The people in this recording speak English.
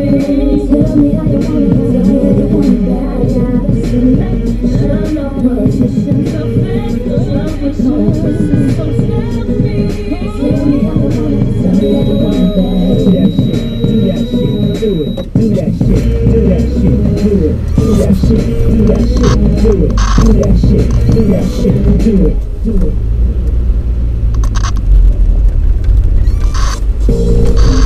Tell me how you want it, tell me how you want it bad. I'm no politician, so fake love with no pussy, so tell me. Tell me how you want it, tell me how you want it bad. Do that shit, do that shit, do it. Do that shit, do that shit, do it. Do that shit, do that shit, do it. Do that shit, do that shit, do it. Do it.